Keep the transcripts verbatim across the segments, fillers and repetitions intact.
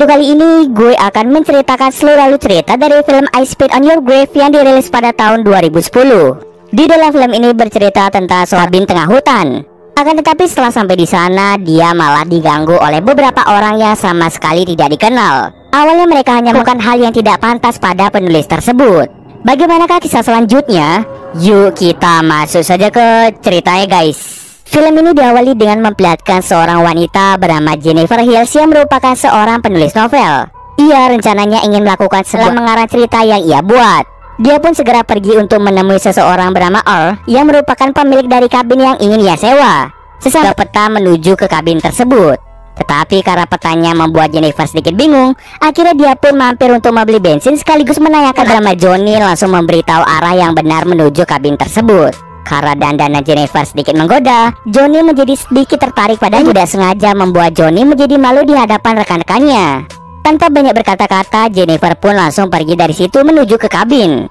Untuk kali ini gue akan menceritakan seluruh cerita dari film I Spit on Your Grave yang dirilis pada tahun dua ribu sepuluh. Di dalam film ini bercerita tentang seorang Kabin tengah hutan. Akan tetapi setelah sampai di sana, dia malah diganggu oleh beberapa orang yang sama sekali tidak dikenal. Awalnya mereka hanya melakukan hal yang tidak pantas pada penulis tersebut. Bagaimanakah kisah selanjutnya? Yuk kita masuk saja ke ceritanya guys. Film ini diawali dengan memperlihatkan seorang wanita bernama Jennifer Hills yang merupakan seorang penulis novel. Ia rencananya ingin melakukan sebuah mengarang cerita yang ia buat. Dia pun segera pergi untuk menemui seseorang bernama Earl yang merupakan pemilik dari kabin yang ingin ia sewa. Sesampai peta menuju ke kabin tersebut. Tetapi karena petanya membuat Jennifer sedikit bingung, akhirnya dia pun mampir untuk membeli bensin sekaligus menanyakan bernama Johnny langsung memberitahu arah yang benar menuju kabin tersebut. Karena dandanan Jennifer sedikit menggoda, Johnny menjadi sedikit tertarik pada tidak sengaja membuat Johnny menjadi malu di hadapan rekan-rekannya. Tanpa banyak berkata-kata, Jennifer pun langsung pergi dari situ menuju ke kabin.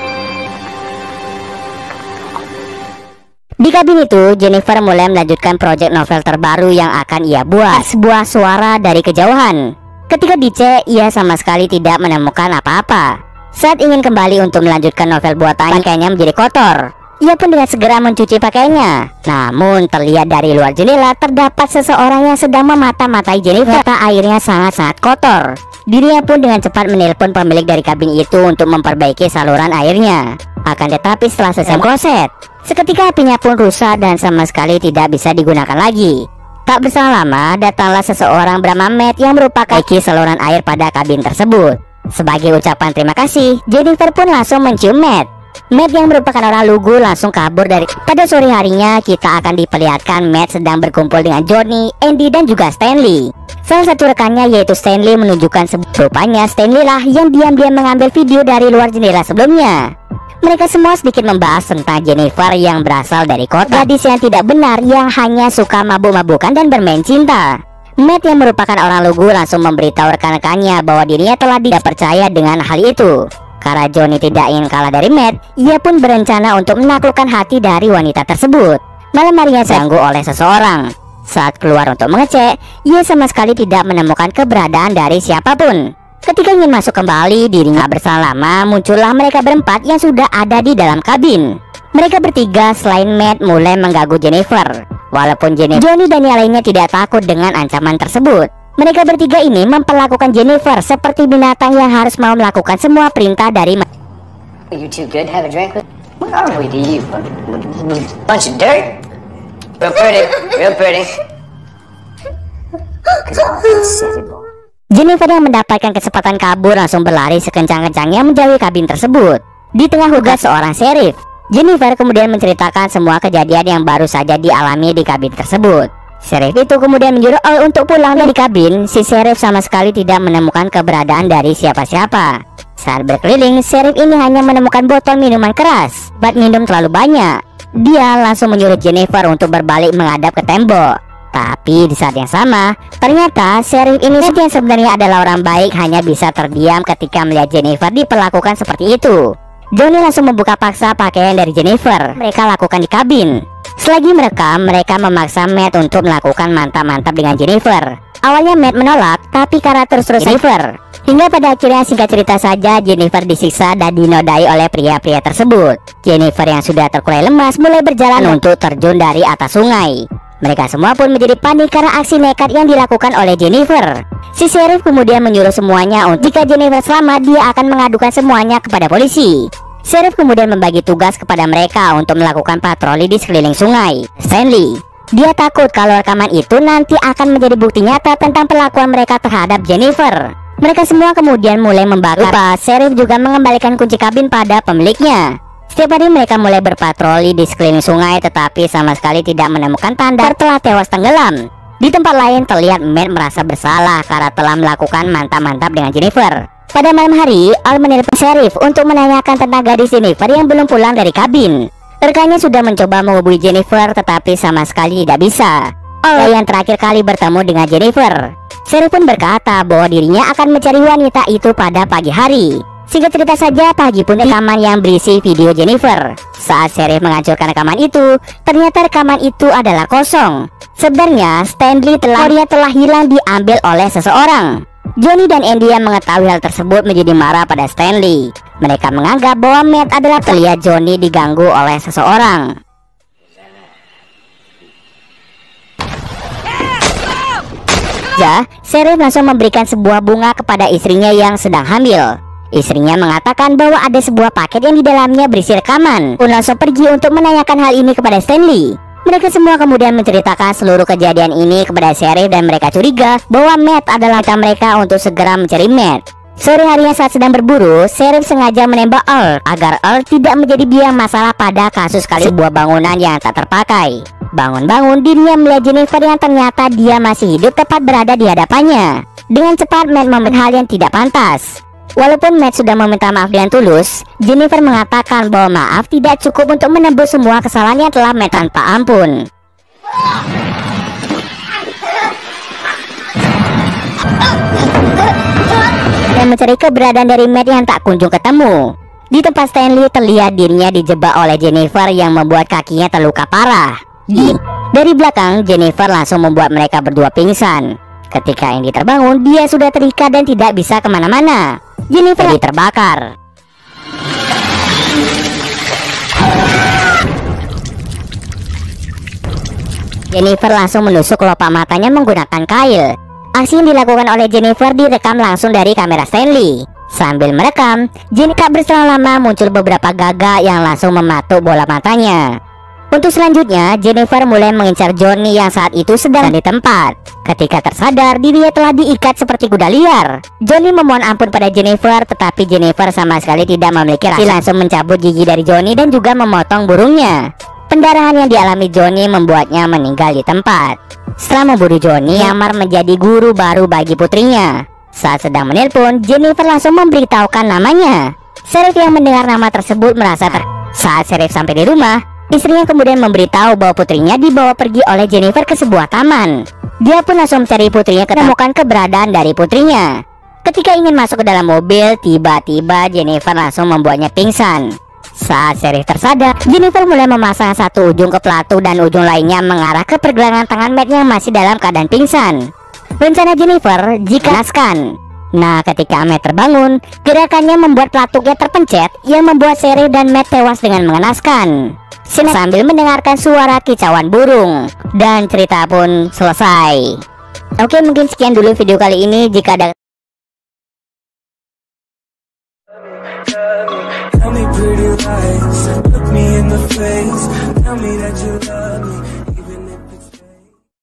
Di kabin itu, Jennifer mulai melanjutkan proyek novel terbaru yang akan ia buat, sebuah suara dari kejauhan. Ketika dicek, ia sama sekali tidak menemukan apa-apa. Saat ingin kembali untuk melanjutkan novel buatannya, pakaiannya menjadi kotor. Ia pun dengan segera mencuci pakaiannya. Namun terlihat dari luar jendela terdapat seseorang yang sedang memata-matai Jennifer. Mata airnya sangat-sangat kotor. Dirinya pun dengan cepat menelpon pemilik dari kabin itu untuk memperbaiki saluran airnya. Akan tetapi setelah selesai kloset, seketika apinya pun rusak dan sama sekali tidak bisa digunakan lagi. Tak berselang lama datanglah seseorang bernama Matt yang merupakan memperbaiki saluran air pada kabin tersebut. Sebagai ucapan terima kasih, Jennifer pun langsung mencium Matt. Matt yang merupakan orang lugu langsung kabur dari. Pada sore harinya kita akan diperlihatkan Matt sedang berkumpul dengan Johnny, Andy dan juga Stanley. Salah satu rekannya yaitu Stanley menunjukkan sebuah. Rupanya Stanley lah yang diam-diam mengambil video dari luar jendela sebelumnya. Mereka semua sedikit membahas tentang Jennifer yang berasal dari kota, gadis yang tidak benar yang hanya suka mabuk-mabukan dan bermain cinta. Matt yang merupakan orang lugu langsung memberitahu rekan-rekannya bahwa dirinya telah tidak percaya dengan hal itu. Karena Johnny tidak ingin kalah dari Matt, ia pun berencana untuk menaklukkan hati dari wanita tersebut. Malam harinya diganggu oleh seseorang. Saat keluar untuk mengecek, ia sama sekali tidak menemukan keberadaan dari siapapun. Ketika ingin masuk kembali, dirinya berselang lama muncullah mereka berempat yang sudah ada di dalam kabin. Mereka bertiga selain Matt mulai mengganggu Jennifer. Walaupun Jennifer, Johnny dan yang lainnya tidak takut dengan ancaman tersebut. Mereka bertiga ini memperlakukan Jennifer seperti binatang yang harus mau melakukan semua perintah dari mereka. You too good to have a drink with? What are we to you? Bunch of dirt? Real pretty, real pretty. Jennifer yang mendapatkan kesempatan kabur langsung berlari sekencang-kencangnya menjauhi kabin tersebut. Di tengah hugat seorang sheriff, Jennifer kemudian menceritakan semua kejadian yang baru saja dialami di kabin tersebut. Sheriff itu kemudian menyuruh Earl untuk pulang dari kabin. Si sheriff sama sekali tidak menemukan keberadaan dari siapa-siapa. Saat berkeliling, sheriff ini hanya menemukan botol minuman keras. Bat minum terlalu banyak. Dia langsung menyuruh Jennifer untuk berbalik menghadap ke tembok. Tapi di saat yang sama, ternyata sheriff ini yang sebenarnya adalah orang baik hanya bisa terdiam ketika melihat Jennifer diperlakukan seperti itu. Johnny langsung membuka paksa pakaian dari Jennifer. Mereka lakukan di kabin. Selagi merekam, mereka memaksa Matt untuk melakukan mantap-mantap dengan Jennifer. Awalnya Matt menolak, tapi karena terus-terus Jennifer. Hingga pada akhirnya singkat cerita saja Jennifer disiksa dan dinodai oleh pria-pria tersebut. Jennifer yang sudah terkulai lemas mulai berjalan untuk terjun dari atas sungai. Mereka semua pun menjadi panik karena aksi nekat yang dilakukan oleh Jennifer. Si sheriff kemudian menyuruh semuanya untuk jika Jennifer selamat dia akan mengadukan semuanya kepada polisi. Sheriff kemudian membagi tugas kepada mereka untuk melakukan patroli di sekeliling sungai. Stanley, dia takut kalau rekaman itu nanti akan menjadi bukti nyata tentang perlakuan mereka terhadap Jennifer. Mereka semua kemudian mulai membakar. Lupa, sheriff juga mengembalikan kunci kabin pada pemiliknya. Setiap hari mereka mulai berpatroli di sekeliling sungai, tetapi sama sekali tidak menemukan tanda telah tewas tenggelam. Di tempat lain terlihat Matt merasa bersalah karena telah melakukan mantap-mantap dengan Jennifer. Pada malam hari, Al menelpon sheriff untuk menanyakan tentang gadis Jennifer yang belum pulang dari kabin. Rekannya sudah mencoba menghubungi Jennifer tetapi sama sekali tidak bisa. Al yang terakhir kali bertemu dengan Jennifer. Sheriff pun berkata bahwa dirinya akan mencari wanita itu pada pagi hari. Singkat cerita saja, pagi pun rekaman yang berisi video Jennifer. Saat sheriff menghancurkan rekaman itu, ternyata rekaman itu adalah kosong. Sebenarnya Stanley telah dia telah hilang diambil oleh seseorang. Johnny dan Andy yang mengetahui hal tersebut menjadi marah pada Stanley. Mereka menganggap bahwa Matt adalah terlihat Johnny diganggu oleh seseorang. Ja, Sheriff langsung memberikan sebuah bunga kepada istrinya yang sedang hamil. Istrinya mengatakan bahwa ada sebuah paket yang di dalamnya berisi rekaman. Pun langsung pergi untuk menanyakan hal ini kepada Stanley. Mereka semua kemudian menceritakan seluruh kejadian ini kepada Sheriff dan mereka curiga bahwa Matt adalah mereka untuk segera mencari Matt. Sore harinya saat sedang berburu, Sheriff sengaja menembak Earl agar Earl tidak menjadi biang masalah pada kasus kali sebuah bangunan yang tak terpakai. Bangun-bangun dirinya melihat Jennifer yang ternyata dia masih hidup tepat berada di hadapannya. Dengan cepat Matt membuat hal yang tidak pantas. Walaupun Matt sudah meminta maaf dengan tulus, Jennifer mengatakan bahwa maaf tidak cukup untuk menebus semua kesalahan yang telah Matt tanpa ampun. Dan mencari keberadaan dari Matt yang tak kunjung ketemu. Di tempat Stanley terlihat dirinya dijebak oleh Jennifer yang membuat kakinya terluka parah. Di dari belakang, Jennifer langsung membuat mereka berdua pingsan. Ketika Andy terbangun, dia sudah terikat dan tidak bisa kemana-mana. Jennifer terbakar. Jennifer langsung menusuk kelopak matanya menggunakan kail. Aksi yang dilakukan oleh Jennifer direkam langsung dari kamera Stanley. Sambil merekam, Jenny tak berselang lama muncul beberapa gagak yang langsung mematuk bola matanya. Untuk selanjutnya, Jennifer mulai mengincar Johnny yang saat itu sedang di tempat. Ketika tersadar, dirinya telah diikat seperti kuda liar. Johnny memohon ampun pada Jennifer, tetapi Jennifer sama sekali tidak memiliki rasa. Langsung mencabut gigi dari Johnny dan juga memotong burungnya. Pendarahan yang dialami Johnny membuatnya meninggal di tempat. Setelah membunuh Johnny, Amar menjadi guru baru bagi putrinya. Saat sedang menelpon, Jennifer langsung memberitahukan namanya. Sheriff yang mendengar nama tersebut merasa ter... Saat Sheriff sampai di rumah, istrinya kemudian memberitahu bahwa putrinya dibawa pergi oleh Jennifer ke sebuah taman. Dia pun langsung mencari putrinya, menemukan keberadaan dari putrinya. Ketika ingin masuk ke dalam mobil, tiba-tiba Jennifer langsung membuatnya pingsan. Saat Sheriff tersadar, Jennifer mulai memasang satu ujung ke pelatu dan ujung lainnya mengarah ke pergelangan tangan Matt yang masih dalam keadaan pingsan. Rencana Jennifer jika naskan. Nah, ketika Matt terbangun, gerakannya membuat pelatuknya terpencet yang membuat Sheriff dan Matt tewas dengan mengenaskan. Sambil mendengarkan suara kicauan burung, dan cerita pun selesai. Oke, mungkin sekian dulu video kali ini. Jika ada Tell me pretty lies, look me in the face, tell me that you love me.